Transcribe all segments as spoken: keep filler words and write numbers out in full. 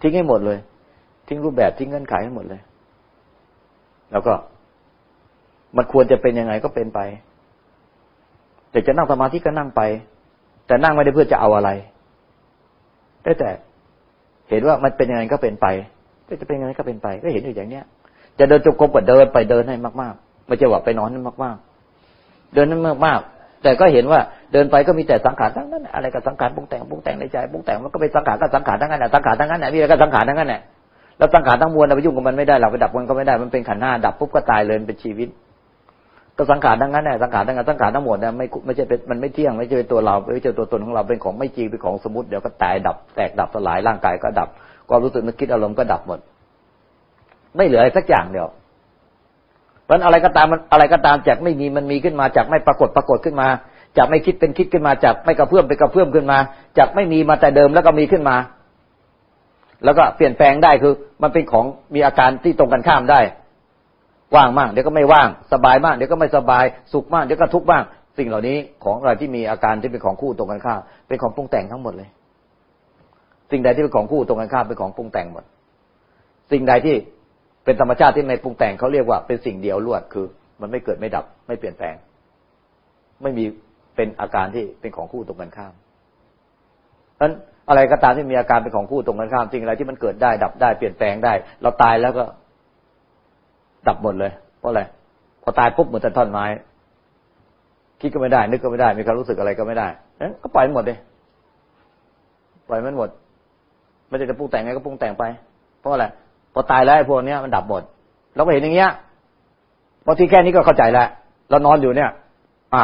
ทิ้งให้หมดเลยทิ้งรูปแบบทิ้งเงื่อนไขให้หมดเลยแล้วก็มันควรจะเป็นยังไงก็เป็นไปแต่จะนั่งสมาธิก็นั่งไปแต่นั่งไม่ได้เพื่อจะเอาอะไรได้แต่เห็นว่ามันเป็นยังไงก็เป็นไปจะเป็นยังไงก็เป็นไปก็เห็นอยู่อย่างเนี้ยจะเดินจงกรมก็เดินไปเดินให้มากๆไม่ใช่ว่าไปนอนให้มากๆเดินให้มากๆแต่ก็เห็นว่าเดินไปก็มีแต่สังขารทั้งนั้นอะไรกับสังขารปรุงแต่งปรุงแต่งในใจปรุงแต่งมันก็เป็นสังขารก็สังขารทั้งนั้นแหละสังขารทั้งนั้นแหละมีอะไรก็สังขารทั้งนั้นแหละแล้วสังขารทั้งมวลเราไปยุ่งกับมันไม่ได้เราไปดับมันก็ไม่ได้มันเป็นขันธ์ห้าดับปุ๊บก็ตายเลยเป็นชีวิตก็สังขารทั้งนั้นแหละสังขารทั้งนั้นสังขารทั้งหมดเนี่ยไม่ไม่ใช่เป็นมันไม่เที่ยงไม่ใช่เป็นตัวเราไม่ใช่ตัวตนของเราเป็นของไม่จริงเป็นของสมมุติเดี๋ยวก็ตายดับแตกดับสลายร่างกายก็ดับความรู้สึกนึกคิดอารมณ์ก็ดับหมดไม่เหลืออะไรสักอย่างเดียวเพราะอะไรก็ตามมันอะไรก็ตามจากไม่มีมันมีขึ้นมาจากไม่ปรากฏปรากฏขึ้นมาจากไม่คิดเป็นคิดขึ้นมาจากไม่กระเพื่อมเป็นกระเพื่อมขึ้นมาจากไม่มีมาแต่เดิมแล้วก็มีขึ้นมาแล้วก็เปลี่ยนแปลงได้คือมันเป็นของมีอาการที่ตรงกันข้ามได้ว่างมากเดี๋ยวก็ไม่ว่างสบายมากเดี๋ยวก็ไม่สบายสุขมากเดี๋ยวก็ทุกข์บ้างสิ่งเหล่านี้ของอะไรที่มีอาการที่เป็นของคู่ตรงกันข้ามเป็นของปรุงแต่งทั้งหมดเลยสิ่งใดที่เป็นของคู่ตรงกันข้ามเป็นของปรุงแต่งหมดสิ่งใดที่เป็นธรรมชาติที่ไม่ปรุงแต่งเขาเรียกว่าเป็นสิ่งเดียวล้วนคือมันไม่เกิดไม่ดับไม่เปลี่ยนแปลงไม่มีเป็นอาการที่เป็นของคู่ตรงกันข้ามเพราะฉะนั้นอะไรก็ตามที่มีอาการเป็นของคู่ตรงกันข้ามสิ่งอะไรที่มันเกิดได้ดับได้เปลี่ยนแปลงได้เราตายแล้วก็ดับหมดเลยเพราะอะไรพอตายปุ๊บเหมือนท่อนไม้คิดก็ไม่ได้นึกก็ไม่ได้มีความรู้สึกอะไรก็ไม่ได้งั้นก็ปล่อยมันหมดเลยปล่อยมันหมดไม่ได้จะปรุงแต่งไงก็ปรุงแต่งไปเพราะอะไรพอตายแล้วไอ้พวกนี้มันดับหมดเราก็เห็นอย่างเงี้ยพอที่แค่นี้ก็เข้าใจแล้วเรานอนอยู่เนี่ยอ่ะ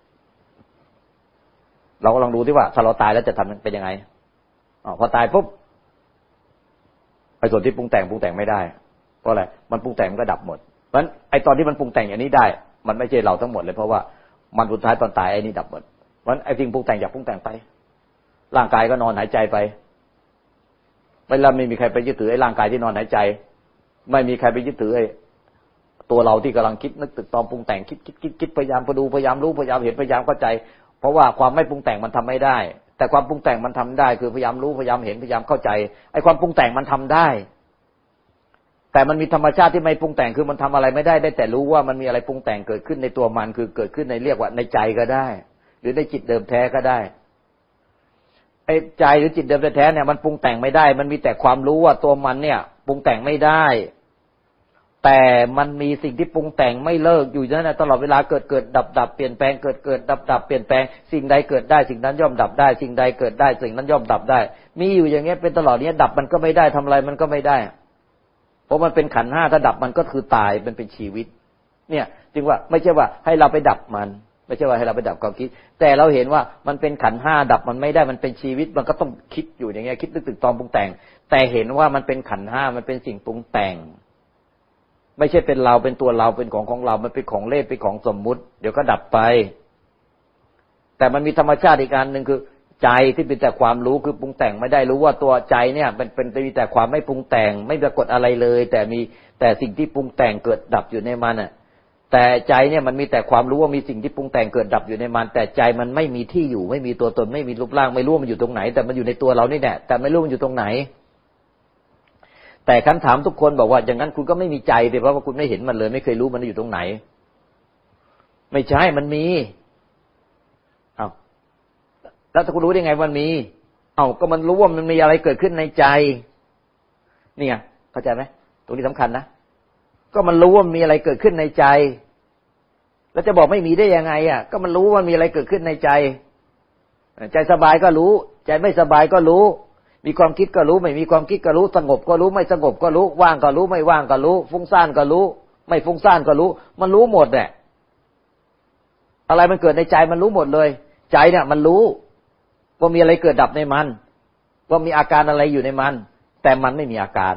เราก็ลองดูที่ว่าถ้าเราตายแล้วจะทำเป็นยังไงอ๋อพอตายปุ๊บไอ้ส่วนที่ปรุงแต่งปรุงแต่งไม่ได้เพราะอะไรมันปรุงแต่งมันก็ดับหมดเพราะฉะนั้นไอ้ตอนที่มันปรุงแต่งอย่างนี้ได้มันไม่ใช่เราทั้งหมดเลยเพราะว่ามันสุดท้ายตอนตายไอ้นี่ดับหมดเพราะฉะนั้นไอ้สิ่งปรุงแต่งอยากปรุงแต่งไปร่างกายก็นอนหายใจไปเวลาไม่มีใครไปยึดถือไอ้ร่างกายที่นอนหายใจไม่มีใครไปยึดถือไอ้ตัวเราที่กำลังคิดนึกตึกตองปรุงแต่งคิดคิดคิดคิดพยายามพยายามดูพยายามรู้พยายามเห็นพยายามเข้าใจเพราะว่าความไม่ปรุงแต่งมันทำไม่ได้แต่ความปรุงแต่งมันทำได้คือพยายามรู้พยายามเห็นพยายามเข้าใจไอ้ความปรุงแต่งมันทำได้แต่มันมีธรรมชาติที่ไม่ปรุงแต่งคือมันทำอะไรไม่ได้ได้แต่รู้ว่ามันมีอะไรปรุงแต่งเกิดขึ้นในตัวมันคือเกิดขึ้นในเรียกว่าในใจก็ได้หรือในจิตเดิมแท้ก็ได้ไอ้ใจหรือจิตเดิมแท้เนี่ยมันปรุงแต่งไม่ได้มันมีแต่ความรู้ว่าตัวมันเนี่ยปรุงแต่งไม่ได้แต่มันมีสิ่งที่ปรุงแต่งไม่เลิกอยู่นั่นแหละตลอดเวลาเกิดเกิดดับดับเปลี่ยนแปลงเกิดเกิดดับดับเปลี่ยนแปลงสิ่งใดเกิดได้สิ่งนั้นย่อมดับได้สิ่งใดเกิดได้สิ่งนั้นย่อมดับได้มีอยู่อย่างเงี้ยเป็นตลอดเนี้ยดับมันก็ไม่ได้ทำอะไรมันก็ไม่ได้เพราะมันเป็นขันธ์ห้าถ้าดับมันก็คือตายมันเป็นชีวิตเนี่ยจึงว่าไม่ใช่ว่าให้เราไปดับมันไม่ใช่ว่าให้เราไปดับความคิดแต่เราเห็นว่ามันเป็นขันธ์ห้าดับมันไม่ได้มันเป็นชีวิตมันก็ต้องคิดอยู่อย่างเงี้ยคิดนึกตึกตองปรุงแต่งแต่เห็นว่ามันเป็นขันธ์ห้ามันเป็นสิ่งปรุงแต่งไม่ใช่เป็นเราเป็นตัวเราเป็นของของเรามันเป็นของเล่นเป็นของสมมุติเดี๋ยวก็ดับไปแต่มันมีธรรมชาติอีกอันนึงคือใจที่เป็นแต่ความรู้คือปรุงแต่งไม่ได้รู้ว่าตัวใจเนี่ยเป็นเป็นมีแต่ความไม่ปรุงแต่งไม่ปรากฏอะไรเลยแต่มีแต่สิ่งที่ปรุงแต่งเกิดดับอยู่ในมันน่ะแต่ใจเนี่ยมันมีแต่ความรู้ว่ามีสิ่งที่ปรุงแต่งเกิดดับอยู่ในมันแต่ใจมันไม่มีที่อยู่ไม่มีตัวตนไม่มีรูปร่างไม่รู้มันอยู่ตรงไหนแต่มันอยู่ในตัวเรานี่แหละแต่ไม่รู้มันอยู่ตรงไหนแต่คำถามทุกคนบอกว่าอย่างนั้นคุณก็ไม่มีใจเลยเพราะว่าคุณไม่เห็นมันเลยไม่เคยรู้มันอยู่ตรงไหนไม่ใช่มันมีอ้าวแล้วถ้าคุณรู้ได้ไงมันมีอ้าวก็มันรู้ว่ามันมีอะไรเกิดขึ้นในใจนี่ไงเข้าใจไหมตรงนี้สำคัญนะก็มันรู้ว่ามีอะไรเกิดขึ้นในใจแล้วจะบอกไม่มีได้ยังไงอ่ะก็มันรู้ว่ามีอะไรเกิดขึ้นในใจใจสบายก็รู้ใจไม่สบายก็รู้มีความคิดก็รู้ไม่มีความคิดก็รู้สงบก็รู้ไม่สงบก็รู้ว่างก็รู้ไม่ว่างก็รู้ฟุ้งซ่านก็รู้ไม่ฟุ้งซ่านก็รู้มันรู้หมดแหละอะไรมันเกิดในใจมันรู้หมดเลยใจเนี่ยมันรู้ว่ามีอะไรเกิดดับในมันว่ามีอาการอะไรอยู่ในมันแต่มันไม่มีอาการ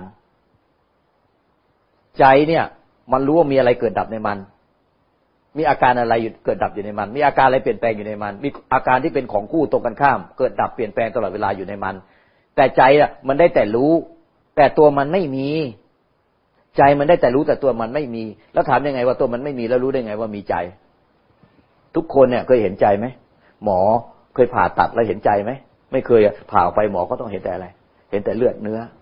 ใจเนี่ยมันรู้ว่ามีอะไรเกิดดับในมันมีอาการอะไรเกิดดับอยู่ในมันมีอาการอะไรเปลี่ยนแปลงอยู่ในมันมีอาการที่เป็นของคู่ตรงกันข้ามเกิดดับเปลี่ยนแปลงตลอดเวลาอยู่ในมันแต่ใจอ่ะมันได้แต่รู้แต่ตัวมันไม่มีใจมันได้แต่รู้แต่ตัวมันไม่มีแล้วถามยังไงว่าตัวมันไม่มีแล้วรู้ได้ไงว่ามีใจทุกคนเนี่ยเคยเห็นใจไหมหมอเคยผ่าตัดแล้วเห็นใจไหมไม่เคยผ่าออกไปหมอก็ต้องเห็นแต่อะไรเห็นแต่เลือดเนื้อ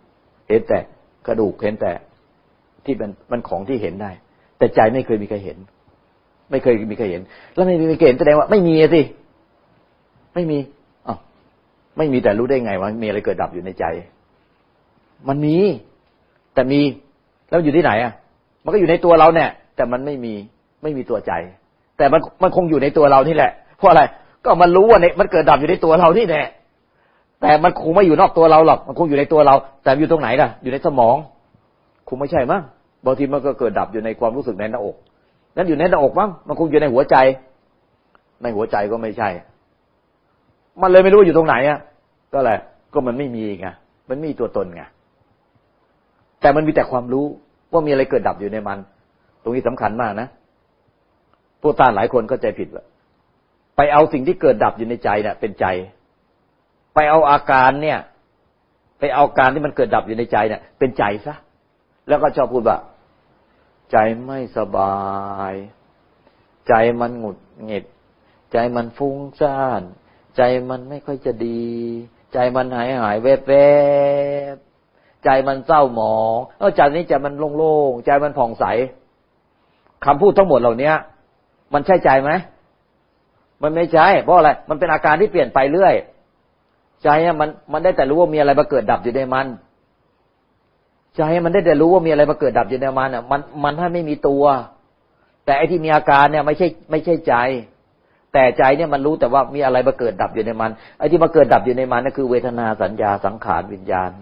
เห็นแต่กระดูกเห็นแต่ที่มันมันของที่เห็นได้แต่ใจไม่เคยมีใครเห็นไม่เคยมีใครเห็นแล้วไม่มีใครเห็นแสดงว่าไม่มีสิไม่มีอ้าวไม่มีแต่รู้ได้ไงว่ามีอะไรเกิดดับอยู่ในใจมันมีแต่มีแล้วอยู่ที่ไหนอ่ะมันก็อยู่ในตัวเราเนี่ยแต่มันไม่มีไม่มีตัวใจแต่มันมันคงอยู่ในตัวเรานี่แหละเพราะอะไรก็มันรู้ว่าเนี่ยมันเกิดดับอยู่ในตัวเรานี่แหละแต่มันคงไม่อยู่นอกตัวเราหรอกมันคงอยู่ในตัวเราแต่อยู่ตรงไหนล่ะอยู่ในสมองคงไม่ใช่มั้งบางทีมันก็เกิดดับอยู่ในความรู้สึกในหน้าอกนั้นอยู่ในหน้าอกมั้งมันคงอยู่ในหัวใจในหัวใจก็ไม่ใช่มันเลยไม่รู้อยู่ตรงไหนอ่ะก็อะไรก็มันไม่มีไงมันไม่มีตัวตนไงแต่มันมีแต่ความรู้ว่ามีอะไรเกิดดับอยู่ในมันตรงนี้สำคัญมากนะพวกท่านหลายคนเข้าใจผิดว่าไปเอาสิ่งที่เกิดดับอยู่ในใจเนี่ยเป็นใจไปเอาอาการเนี่ยไปเอาการที่มันเกิดดับอยู่ในใจเนี่ยเป็นใจซะแล้วก็ชอบพูดว่าใจไม่สบายใจมันหงุดหงิดใจมันฟุ้งซ่านใจมันไม่ค่อยจะดีใจมันหายหายแวบแวบใจมันเศร้าหมองเออใจนี้ใจมันโล่งๆใจมันผ่องใสคำพูดทั้งหมดเหล่านี้มันใช่ใจไหมมันไม่ใช่เพราะอะไรมันเป็นอาการที่เปลี่ยนไปเรื่อยใจเนี่ยมันมันได้แต่รู้ว่ามีอะไรมาเกิดดับอยู่ในมันใจมันได้แต่รู้ว่ามีอะไรมาเกิดดับอยู่ในมันอ่ะมันมันถ้าไม่มีตัวแต่ไอ้ที่มีอาการเนี่ยไม่ใช่ไม่ใช่ใจแต่ใจเนี่ยมันรู้แต่ว่ามีอะไรมาเกิดดับอยู่ในมันไอ้ที่มาเกิดดับอยู่ในมันนั่นคือเวทนาสัญญาสังขารวิญญาณ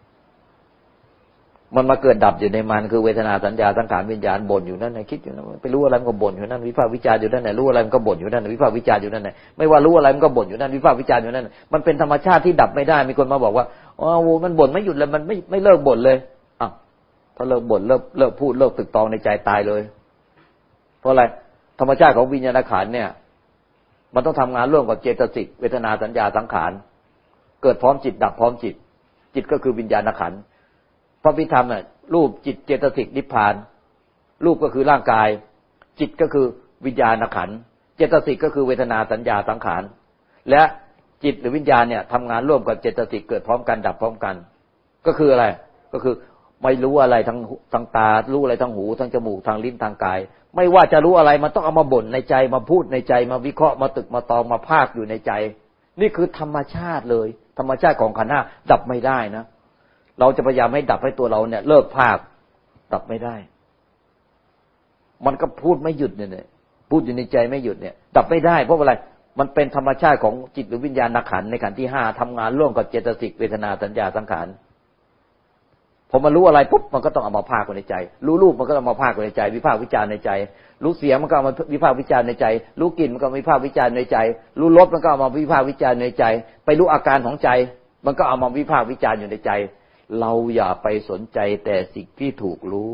มันมาเกิดดับอยู่ในมันคือเวทนาสัญญาสังขารวิญญาณบ่นอยู่นั่นน่ะคิดอยู่นั่นไปรู้อะไรมันก็บ่นอยู่นั่นวิพากษ์วิจารณ์อยู่นั่นน่ะรู้อะไรมันก็บ่นอยู่นั่นวิพากษ์วิจารณ์อยู่นั่นน่ะไม่ว่ารู้อะไรมันก็บ่นอยู่นั่นวิพากษ์วิจารณ์อยู่นั่นมันเป็นธรรมชาติที่ดับไม่ได้มีคนมาบอกว่าอ๋อโว้มันบ่นไม่หยุดเลยมันไม่ไม่เลิกบ่นเลยอ้าวถ้าเลิกบ่นเลิกเลิกพูดเลิกตึกตองในใจตายเลยเพราะอะไรธรรมชาติของวิญญาณขันธ์เนี่ยมันต้องทำงานร่วมกับเจตสิกเวทนาสัญญาสังขารเกิดพร้อมจิตดับพร้อมจิตจิตก็คือวิญญาณขันธ์พระพิธรรมน่ะรูปจิตเจตสิกนิพพานรูปก็คือร่างกายจิตก็คือวิญญาณขันธ์เจตสิกก็คือเวทนาสัญญาสังขารและจิตหรือวิญญาณเนี่ยทำงานร่วมกับเจตสิกเกิดพร้อมกันดับพร้อมกันก็คืออะไรก็คือไม่รู้อะไรทั้งทั้งตารู้อะไรทั้งหูทั้งจมูกทางลิ้นทางกายไม่ว่าจะรู้อะไรมันต้องเอามาบ่นในใจมาพูดในใจมาวิเคราะห์มาตึกมาตองมาพากอยู่ในใจนี่คือธรรมชาติเลยธรรมชาติของขันธ์ห้าดับไม่ได้นะเราจะพยายามให้ดับให้ตัวเราเนี่ยเลิกพากดับไม่ได้มันก็พูดไม่หยุดเนี่ยพูดอยู่ในใจไม่หยุดเนี่ยดับไม่ได้เพราะอะไรมันเป็นธรรมชาติของจิตหรือวิญญาณขันธ์ในขันธ์ที่ห้าทำงานร่วมกับเจตสิกเวทนาสัญญาสังขารพอมันรู้อะไรปุ๊บมันก็ต้องเอามาพากในใจรู้รูปมันก็ต้องมาพากในใจวิพากษ์วิจารณ์ในใจรู้เสียงมันก็เอามาวิพากษ์วิจารณ์ในใจรู้กลิ่นมันก็วิพากษ์วิจารณ์ในใจรู้รสมันก็เอามาวิพากษ์วิจารณ์ในใจไปรู้อาการของใจมันก็เอามาวิพากษ์วิจารณ์อยู่ในใจเราอย่าไปสนใจแต่สิ่งที่ถูกรู้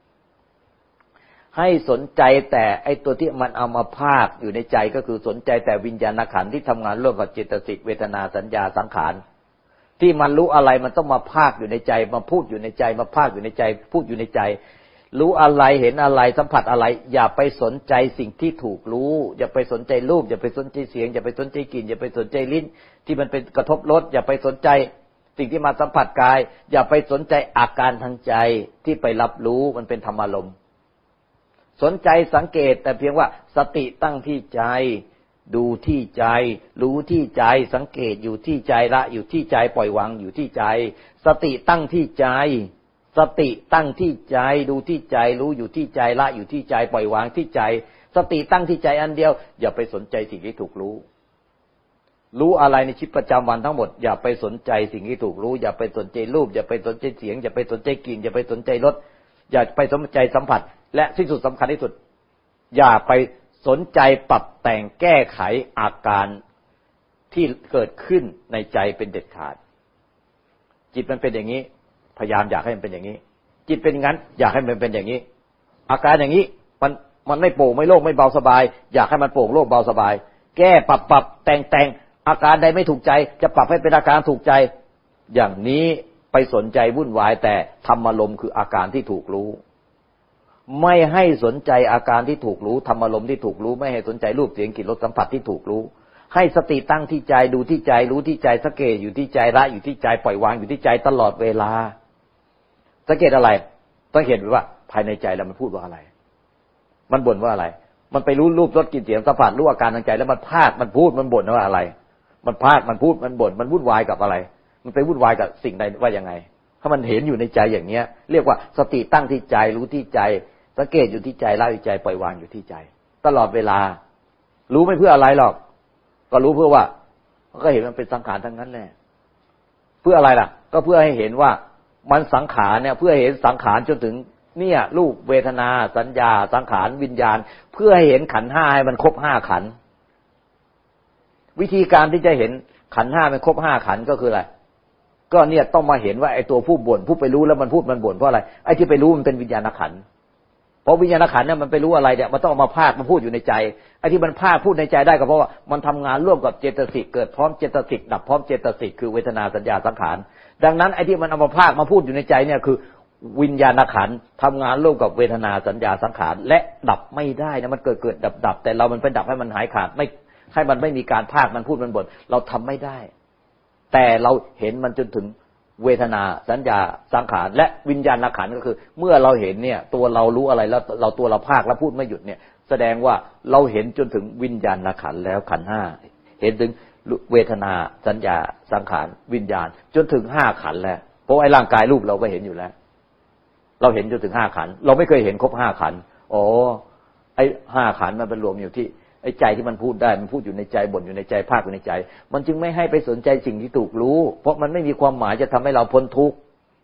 ให้สนใจแต่ไอ้ตัวที่มันเอามาพากอยู่ในใจก็คือสนใจแต่วิญญาณขันธ์ที่ทำงานร่วมกับเจตสิกเวทนาสัญญาสังขารที่มันรู้อะไรมันต้องมาพากอยู่ในใจมาพูดอยู่ในใจมาพากอยู่ในใจพูดอยู่ในใจรู้อะไรเห็นอะไรสัมผัสอะไรอย่าไปสนใจสิ่งที่ถูกรู้อย่าไปสนใจรูปอย่าไปสนใจเสียงอย่าไปสนใจกลิ่นอย่าไปสนใจลิ้นที่มันเป็นกระทบรสอย่าไปสนใจสิ่งที่มาสัมผัสกายอย่าไปสนใจอาการทางใจที่ไปรับรู้มันเป็นธรรมารมณ์สนใจสังเกตแต่เพียงว่าสติตั้งที่ใจดูที่ใจรู้ที่ใจสังเกตอยู่ที่ใจละอยู่ที่ใจปล่อยวางอยู่ที่ใจสติตั้งที่ใจสติตั้งที่ใจดูที่ใจรู้อยู่ที่ใจละอยู่ที่ใจปล่อยวางที่ใจสติตั้งที่ใจอันเดียวอย่าไปสนใจสิ่งที่ถูกรู้รู้อะไรในชีวิตประจำวันทั้งหมดอย่าไปสนใจสิ่งที่ถูกรู้อย่าไปสนใจรูปอย่าไปสนใจเสียงอย่าไปสนใจกลิ่นอย่าไปสนใจรสอย่าไปสนใจสัมผัสและที่สุดสำคัญที่สุดอย่าไปสนใจปรับแต่งแก้ไขอาการที่เกิดขึ้นในใจเป็นเด็ดขาดจิตมันเป็นอย่างนี้พยายามอยากให้มันเป็นอย่างนี้จิตเป็นงั้นอยากให้มันเป็นอย่างนี้อาการอย่างนี้มันมันไม่โปร่งไม่โล่งไม่เบาสบายอยากให้มันโปร่งโล่งเบาสบายแก้ปรับปรับแต่งแต่งอาการใดไม่ถูกใจจะปรับให้เป็นอาการถูกใจอย่างนี้ไปสนใจวุ่นวายแต่ธรรมารมณ์คืออาการที่ถูกรู้ไม่ให้สนใจอาการที่ถูกรู้ธรรมารมณ์ที่ถูกรู้ไม่ให้สนใจรูปเสียงกลิ่นรสสัมผัสที่ถูกรู้ให้สติตั้งที่ใจดูที่ใจรู้ที่ใจสังเกตอยู่ที่ใจละอยู่ที่ใจปล่อยวางอยู่ที่ใจตลอดเวลาสังเกตอะไรสังเกตว่าภายในใจเรามันพูดว่าอะไรมันบ่นว่าอะไรมันไปรู้รูปรสกลิ่นเสียงสัมผัสรู้อาการทางใจแล้วมันพากมันพูดมันบ่นว่าอะไรมันพากมันพูดมันบ่นมันวุ่นวายกับอะไรมันไปวุ่นวายกับสิ่งใดว่ายังไงถ้ามันเห็นอยู่ในใจอย่างเนี้ยเรียกว่าสติตั้งที่ใจรู้ที่ใจสังเกตอยู่ที่ใจละอยู่ใจปล่อยวางอยู่ที่ใจตลอดเวลารู้ไม่เพื่ออะไรหรอกก็รู้เพื่อว่าก็เห็นมันเป็นสังขารทั้งนั้นแหละเพื่ออะไรล่ะก็เพื่อให้เห็นว่ามันสังขารเนี่ยเพื่อเห็นสังขารจนถึงเนี่ยรูปเวทนาสัญญาสังขารวิญญาณเพื่อให้เห็นขันธ์ห้าให้มันครบห้าขันธ์วิธีการที่จะเห็นขันธ์ห้ามันครบห้าขันธ์ก็คืออะไรก็เนี่ยต้องมาเห็นว่าไอ้ตัวผู้บ่นผู้ไปรู้แล้วมันพูดมันบ่นเพราะอะไรไอ้ที่ไปรู้มันเป็นวิญญาณขันธ์เพราะวิญญาณขันธ์เนี่ยมันไปรู้อะไรเนี่ยมันต้องเอามาพากมาพูดอยู่ในใจไอ้ที่มันพากพูดในใจได้ก็เพราะว่ามันทำงานร่วมกับเจตสิกเกิดพร้อมเจตสิกดับพร้อมเจตสิกคือเวทนาสัญญาสังขารดังนั้นไอ้ที่มันเอามาพากมาพูดอยู่ในใจเนี่ยคือวิญญาณขันธ์ทำงานร่วมกับเวทนาสัญญาสังขารและดับไม่ได้นะมันเกิดเกิดดับดับแต่เรามันไปดับให้มันหายขาดไม่ให้มันไม่มีการพากมันพูดมันบ่นเราทำไม่ได้แต่เราเห็นมันจนถึงเวทนาสัญญาสังขารและวิญญาณขันธ์ก็คือเมื่อเราเห็นเนี่ยตัวเรารู้อะไรแล้วเราตัวเราพากแล้วพูดไม่หยุดเนี่ยแสดงว่าเราเห็นจนถึงวิญญาณขันธ์แล้วขันธ์ห้าเห็นถึงเวทนาสัญญาสังขารวิญญาณจนถึงห้าขันธ์แล้วเพราะไอ้ร่างกายรูปเราก็เห็นอยู่แล้วเราเห็นจนถึงห้าขันธ์เราไม่เคยเห็นครบห้าขันธ์อ๋อไอ้ห้าขันธ์มันเป็นรวมอยู่ที่ไอ้ใจที่มันพูดได้มันพูดอยู่ในใจบ่นอยู่ในใจพากอยู่ในใจมันจึงไม่ให้ไปสนใจสิ่งที่ถูกรู้เพราะมันไม่มีความหมายจะทำให้เราพ้นทุกข์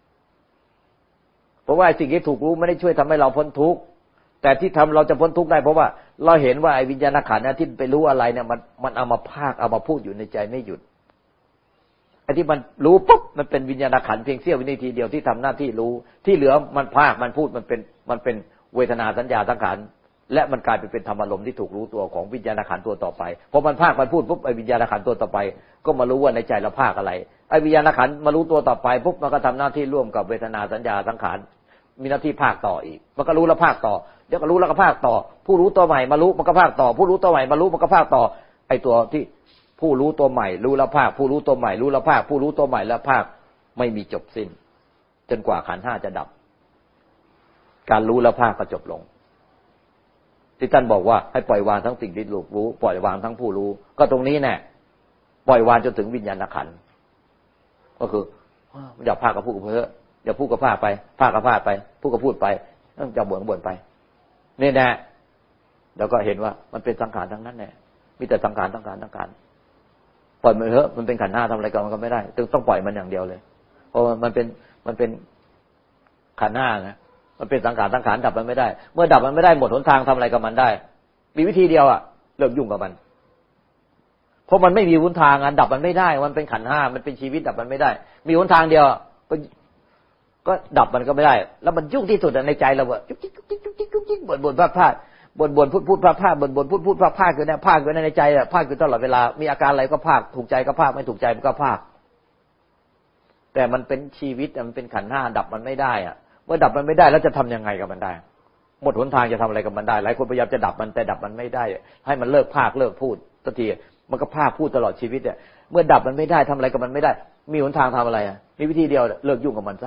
เพราะว่าสิ่งที่ถูกรู้ไม่ได้ช่วยทำให้เราพ้นทุกข์แต่ที่ทำเราจะพ้นทุกข์ได้เพราะว่าเราเห็นว่าไอ้วิญญาณขันธ์เนี่ยที่ไปรู้อะไรเนี่ยมันมันเอามาพากเอามาพูดอยู่ในใจไม่หยุดไอ้ที่มันรู้ปุ๊บมันเป็นวิญญาณขันธ์เพียงเสี้ยววินาทีเดียวที่ทำหน้าที่รู้ที่เหลือมันพากมันพูดมันเป็นมันเป็นเวทนาสัญญาสังขารและมันกลายไปเป็นธรรมอารมณ์ที่ถูกรู้ตัวของวิญญาณขันธ์ตัวต่อไปพอมันพากมันพูดปุ๊บไอ้วิญญาณขันธ์ตัวต่อไปก็มารู้ว่าในใจเราพากอะไรไอ้วิญญาณขันธ์มารู้ตัวต่อไปปุ๊บมันก็ทำหน้าที่ร่วมกับเวทนาสัญญาสังขารมีหน้าที่พากต่ออีกมันก็รู้แล้วพากต่อเดี๋ยวก็รู้แล้วก็พากต่อผู้รู้ตัวใหม่มารู้มันก็พากต่อผู้รู้ตัวใหม่มารู้มันก็พากต่อไอ้ตัวที่ผู้รู้ตัวใหม่รู้แล้วพากผู้รู้ตัวใหม่รู้แล้วพากผู้รู้ตัวใหม่แล้วพากไม่มีจบสิ้นจนกว่าขันธ์ห้าจะดับการรู้แล้วพากก็จบลงที่ท่านบอกว่าให้ปล่อยวางทั้งสิ่งที่ลูกรู้ปล่อยวางทั้งผู้รู้ก็ตรงนี้แน่ปล่อยวางจนถึงวิญญาณขันธ์ก็คืออย่าพากกับพูดกับเพ้ออย่าพูดกับพากไปพากกับพากไปพูดกับพูดไปจะบ่นก็บ่นไปนี่แน่แล้วก็เห็นว่ามันเป็นสังขารทั้งนั้นแน่มีแต่สังขารสังขารสังขารปล่อยมันเถอะมันเป็นขันธ์ห้าทำอะไรกับมันก็ไม่ได้ต้องต้องปล่อยมันอย่างเดียวเลยเพราะมันเป็นมันเป็นขันธ์ห้านะมันเป็นสังขารสังขารดับมันไม่ได้เมื่อดับมันไม่ได้หมดหนทางทำอะไรกับมันได้มีวิธีเดียวอ่ะเลิกยุ่งกับมันเพราะมันไม่มีหนทางอ่ะดับมันไม่ได้มันเป็นขันธ์ห้ามันเป็นชีวิตดับมันไม่ได้มีหนทางเดียวก็ก็ดับมันก็ไม่ได้แล้วมันยุ่งที่สุดในใจเราอ่ะจุ๊กจิ๊กจุ๊กจิ๊กจุ๊กจิ๊กจุ๊กจิ๊กบ่นบ่นพลาดพลาดบ่นบ่นพูดพูดพลาดพลาดบ่นบ่นพูดพูดพลาดพลาดคือเนี่ยพลาดอยู่ในใจอ่ะพลาดอยู่ตลอดเวลามีอาการอะไรก็พลาดถูกใจก็พลาดไม่ถูกใจมันก็พลาดแต่มันเป็นชีวิตมันเป็นขันธ์ห้าดับมันไม่ได้อ่ะเมื่อดับมันไม่ได้แล้วจะทำยังไงกับมันได้หมดหนทางจะทำอะไรกับมันได้หลายคนพยายามจะดับมันแต่ดับมันไม่ได้ให้มันเลิกพากเลิกพูดสักทีมันก็พากพูดตลอดชีวิตเนี่ยเมื่อดับมันไม่ได้ทำอะไรกับมันไม่ได้มีหนทางทำอะไรอ่ะมีวิธีเดียวเลิกยุ่งกับมันซะ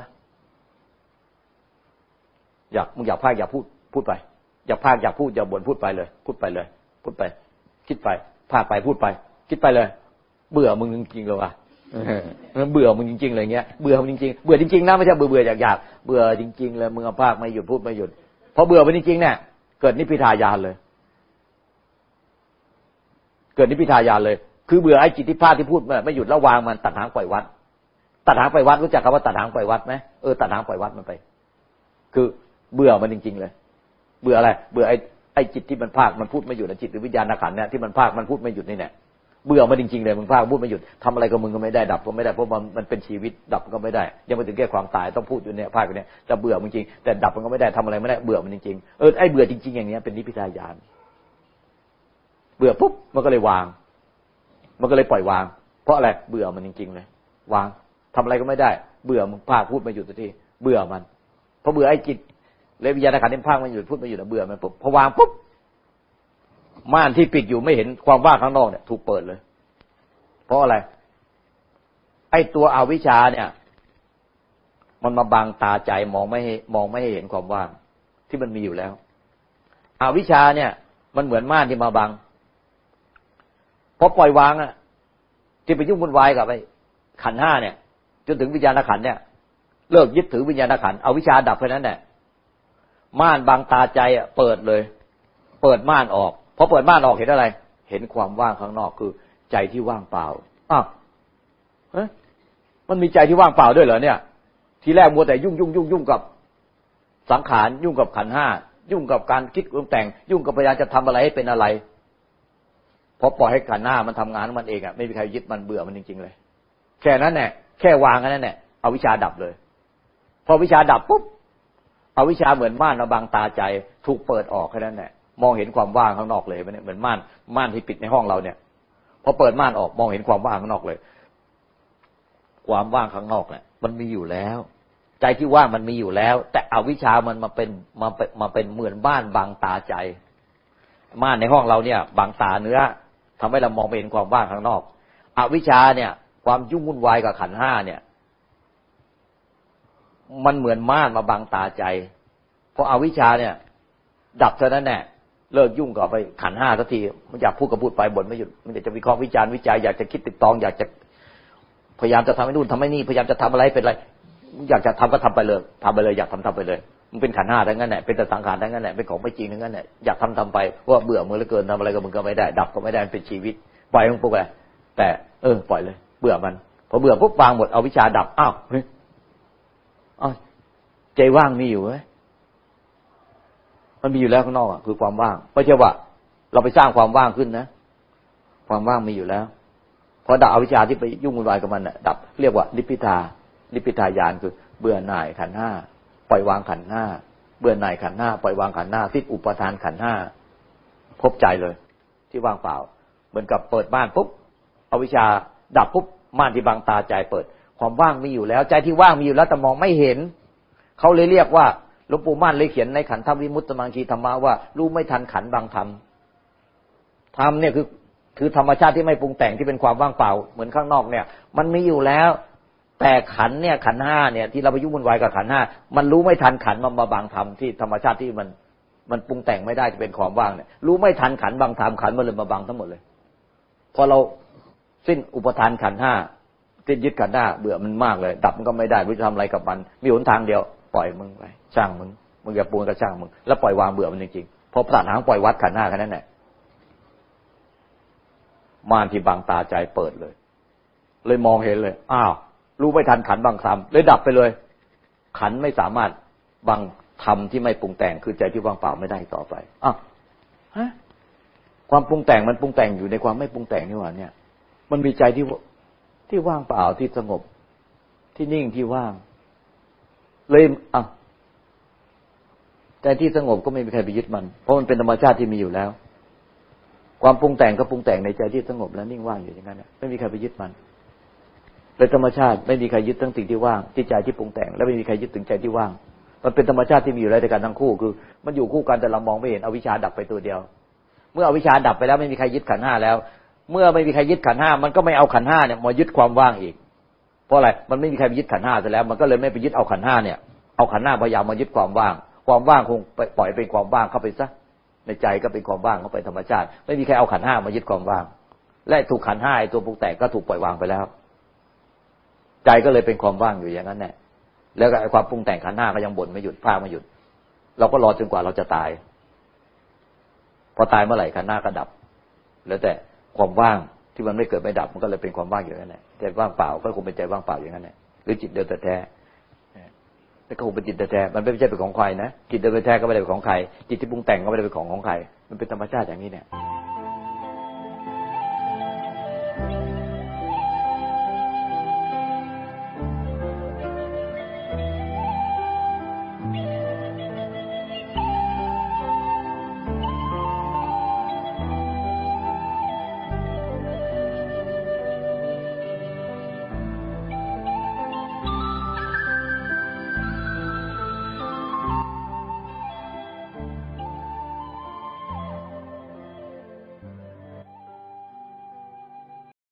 อยากมึงอยากพากอยากพูดพูดไปอยากพากอยากพูดอย่าบ่นพูดไปเลยพูดไปเลยพูดไปคิดไปพากไปพูดไปคิดไปเลยเบื่อมึงจริงๆเลยว่ะเบื่อมึงจริงๆเลยเงี้ยเบื่อมึงจริงๆเบื่อจริงๆนะไม่ใช่เบื่อเบื่ออยากๆเบื่อจริงๆเลยมึงเอาพากไม่หยุดพูดไม่หยุดพอเบื่อไปจริงๆเนี่ยเกิดนิพพิทายานเลยเกิดนิพพิทายานเลยคือเบื่อไอ้จิตที่พากที่พูดไม่หยุดแล้ววางมันตัดหางปล่อยวัดตัดหางปล่อยวัดรู้จักคำว่าตัดหางปล่อยวัดไหมเออตัดหางปล่อยวัดมันไปคือเบื่อมันจริงๆเลยเบื่ออะไรเบื่อไอ้ไอ้จิตที่มันพากมันพูดไม่หยุดจิตหรือวิญญาณขันธ์เนี่ยที่มันพากมันพูดไม่หยุดนี่แหละเบื่อมันจริงๆเลยมึงพากพูดไม่หยุดทำอะไรกับมึงก็ไม่ได้ดับก็ไม่ได้เพราะมันมันเป็นชีวิตดับก็ไม่ได้ยังไม่ถึงแก่ความตายต้องพูดอยู่เนี่ยพากอยู่เนี่ยแต่เบื่อมันจริงแต่ดับมันก็ไม่ได้ทำอะไรไม่ได้เบื่อมันจริงๆเออไอ้เบื่อจริงๆอย่างเนี้ยเป็นนิพพิทายานเบื่อปุ๊บมันก็เลยวางมันก็เลยปล่อยวางเพราะอะไรเบื่อมันจริงๆเลยวางทำอะไรก็ไม่ได้เบื่อมึงพากพูดไม่หยุดสักทีเบื่อมันเพราะเบื่อไอ้จิตเลยวิญญาณขันธ์ที่พากไม่หยุดพูดไม่หยุดเบื่อมันปุ๊บพอวางปุ๊บม่านที่ปิดอยู่ไม่เห็นความว่างข้างนอกเนี่ยถูกเปิดเลยเพราะอะไรไอ้ตัวอวิชชาเนี่ยมันมาบังตาใจมองไม่มองไม่ให้เห็นความว่างที่มันมีอยู่แล้วอวิชชาเนี่ยมันเหมือนม่านที่มาบังพอปล่อยวางอ่ะที่ไปยุ่งวุ่นวายกับไอ้ขันธ์ห้าเนี่ยจนถึงวิญญาณขันธ์เนี่ยเลิกยึดถือวิญญาณขันธ์เอาวิชาดับไปนั้นแหละม่านบังตาใจอ่ะเปิดเลยเปิดม่านออกพอเปิดม่านออกเห็นอะไรเห็นความว่างข้างนอกคือใจที่ว่างเปล่าอ้าวเฮ้ยมันมีใจที่ว่างเปล่าด้วยเหรอเนี่ยทีแรกมัวแต่ยุ่งยุ่งยุ่งยุ่งกับสังขารยุ่งกับขันธ์ห้ายุ่งกับการคิดปรุงแต่งยุ่งกับพยายามจะทำอะไรให้เป็นอะไรพอปล่อยให้ขันธ์ห้ามันทำงานของมันเองอ่ะไม่มีใครยึดมันเบื่อมันจริงๆเลยแค่นั้นแหละแค่วางกันนั่นแหละเอาวิชาดับเลยพอวิชาดับปุ๊บเอาวิชาเหมือนม่านมาบังตาใจถูกเปิดออกแค่นั้นแหละมองเห็นความว่างข้างนอกเลยมันเหมือนม่านม่านที่ปิดในห้องเราเนี่ยพอเปิดม่านออกมองเห็นความว่างข้างนอกเลยความว่างข้างนอกเนี่ยมันมีอยู่แล้วใจที่ว่างมันมีอยู่แล้วแต่อวิชามันมาเป็นมาเป็นมาเป็นเหมือนบ้านบังตาใจม่านในห้องเราเนี่ยบังตาเนื้อทำให้เรามองไม่เห็นความว่างข้างนอกอวิชาเนี่ยความยุ่งวุ่นวายกับขันธ์ห้าเนี่ยมันเหมือนม่านมาบังตาใจเพราะอวิชชาเนี่ยดับเท่านั้นแหละเลิกยุ่งกับไปขันธ์ห้าสักทีมันอยากพูดก็พูดไปบ่นไม่หยุดมันอยากจะวิเคราะห์วิจารณ์วิจัยอยากจะคิดติดตองอยากจะพยายามจะทำให้นู่นทำให้นี่พยายามจะทำอะไรเป็นอะไรอยากจะทำก็ทำไปเลยทำไปเลยอยากทำทำไปเลยมันเป็นขันธ์ห้าทั้งนั้นแหละเป็นแต่สังขารทั้งนั้นแหละเป็นของไม่จริงทั้งนั้นแหละอยากทำทำไปว่าเบื่อมือเหลือเกินทำอะไรก็มึงก็ไม่ได้ดับก็ไม่ได้เป็นชีวิตปล่อยมันปุ๊บไปแต่เออปล่อยเลยเบื่อมันพอเบื่อปุ๊บวางหมดเอาวิชาดับอ้าวเฮ้ยอ้าวใจว่างมีอยู่ไหมมันมีอยู่แล้วข้างนอกอ่ะคือความว่างไม่ใช่ว่าเราไปสร้างความว่างขึ้นนะความว่างมีอยู่แล้วพอดับอวิชชาที่ไปยุ่งวุ่นวายกับมันน่ะดับเรียกว่านิพพิทานิพพิทายานคือเบื่อหน่ายขันธ์ห้าปล่อยวางขันธ์ห้าเบื่อหน่ายขันธ์ห้าปล่อยวางขันธ์ห้าสิ้นอุปทานขันธ์ห้าพบใจเลยที่ว่างเปล่าเหมือนกับเปิดม่านปุ๊บอวิชชาดับปุ๊บม่านที่บังตาใจเปิดความว่างมีอยู่แล้วใจที่ว่างมีอยู่แล้วแต่มองไม่เห็นเขาเลยเรียกว่าหลวงปู่มั่นเลยเขียนในขันธวิมุตตมังคีธรรมะว่ารู้ไม่ทันขันธ์บางธรรมธรรมเนี่ยคือคือธรรมชาติที่ไม่ปรุงแต่งที่เป็นความว่างเปล่าเหมือนข้างนอกเนี่ยมันมีอยู่แล้วแต่ขันธ์เนี่ยขันธ์ห้าเนี่ยที่เราไปยุ่งวุ่นวายกับขันธ์ห้ามันรู้ไม่ทันขันธ์มามาบางธรรมที่ธรรมชาติที่มันมันปรุงแต่งไม่ได้ที่เป็นความว่างเนี่ยรู้ไม่ทันขันธ์บางธรรมขันธ์มันเลยมาบังทั้งหมดเลยพอเราสิ้นอุปทานขันธ์ห้าสิ้นยึดขันธ์ห้าเบื่อมันมากเลยดับมันก็ไม่ได้ไม่รู้จะทำอะไรกับมันมีหนทางเดียวปล่อยมึงไปช่างมึงมึงอย่าปรุงก็ช่างมึงแล้วปล่อยวางเบื่อมันจริงๆพอตัดหางปล่อยวัดขันธ์ห้าแค่นั้นแหละม่านที่บังตาใจเปิดเลยเลยมองเห็นเลยอ้าวรู้ไม่ทันขันธ์บางธรรมเลยดับไปเลยขันธ์ไม่สามารถบังธรรมที่ไม่ปรุงแต่งคือใจที่ว่างเปล่าไม่ได้ต่อไปอ้าวฮะความปรุงแต่งมันปรุงแต่งอยู่ในความไม่ปรุงแต่งนี่หว่าเนี่ยมันมีใจที่ที่ว่างเปล่าที่สงบที่นิ่งที่ว่างเลยอ่ะใจที่สงบก็ไม่มีใครไปยึดมันเพราะมันเป็นธรรมชาติที่มีอยู่แล้วความปรุงแต่งก็ปรุงแต่งในใจที่สงบแล้วนิ่งว่างอยู่อย่างนั้นไม่มีใครไปยึดมันเป็นธรรมชาติไม่มีใครยึดทั้งสิ่งที่ว่างที่ใจที่ปรุงแต่งและไม่มีใครยึดถึงใจที่ว่างมันเป็นธรรมชาติที่มีอยู่แล้วในการทั้งคู่คือมันอยู่คู่กันแต่เรามองไม่เห็นอวิชชาดับไปตัวเดียวเมื่ออวิชชาดับไปแล้วไม่มีใครยึดขันธ์ห้าแล้วเมื่อไม่มีใครยึดขันธ์ห้ามันก็ไม่เอาขันธ์ห้าเนี่ยมายึดความว่างอีกเพราะอะไรมันไม่มีใครไปยึดขันธ์ห้าซะแล้วมันก็เลยไม่ไปยึดเอาขันธ์ห้าเนี่ยเอาขันธ์ห้าพยายามมายึดความว่างความว่างคงปล่อยเป็นความว่างเข้าไปซะในใจก็เป็นความว่างเข้าไปธรรมชาติไม่มีใครเอาขันธ์ห้ามายึดความว่างและถูกขันธ์ห้าไอ้ตัวปรุงแต่งก็ถูกปล่อยวางไปแล้วใจก็เลยเป็นความว่างอยู่อย่างนั้นแหละแล้วก็ไอ้ความปรุงแต่งขันธ์ห้าก็ยังบ่นไม่หยุดพาไม่หยุดเราก็รอจนกว่าเราจะตายพอตายเมื่อไหร่ขันธ์ห้าก็ดับแล้วแต่ความว่างที่มันไม่เกิดไม่ดับมันก็เลยเป็นความว่างอยู่นั่นแหละใจว่างเปล่าก็คงเป็นใจว่างเปล่าอย่างนั้นแหละหรือจิตเดิมแท้แต่ก็คงเป็นจิตแท้มันไม่ใช่เป็นของใครนะจิตเดิมแท้ก็ไม่ได้เป็นของใครจิตที่ปรุงแต่งก็ไม่ได้เป็นของของใครมันเป็นธรรมชาติอย่างนี้เนี่ย